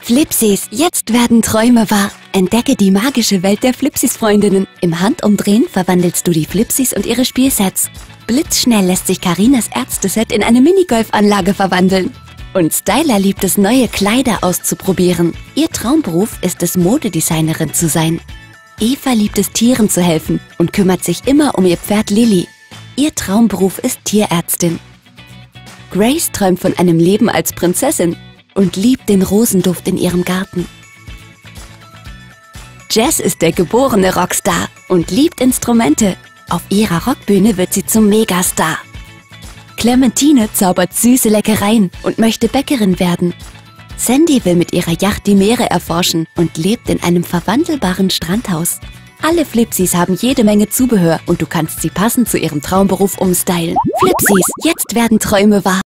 Flipsis, jetzt werden Träume wahr. Entdecke die magische Welt der Flipsis-Freundinnen. Im Handumdrehen verwandelst du die Flipsis und ihre Spielsets. Blitzschnell lässt sich Karinas Ärzteset in eine Minigolfanlage verwandeln. Und Styler liebt es, neue Kleider auszuprobieren. Ihr Traumberuf ist es, Modedesignerin zu sein. Eva liebt es, Tieren zu helfen und kümmert sich immer um ihr Pferd Lilly. Ihr Traumberuf ist Tierärztin. Grace träumt von einem Leben als Prinzessin und liebt den Rosenduft in ihrem Garten. Jess ist der geborene Rockstar und liebt Instrumente. Auf ihrer Rockbühne wird sie zum Megastar. Clementine zaubert süße Leckereien und möchte Bäckerin werden. Sandy will mit ihrer Yacht die Meere erforschen und lebt in einem verwandelbaren Strandhaus. Alle Flipsis haben jede Menge Zubehör und du kannst sie passend zu ihrem Traumberuf umstylen. Flipsis, jetzt werden Träume wahr.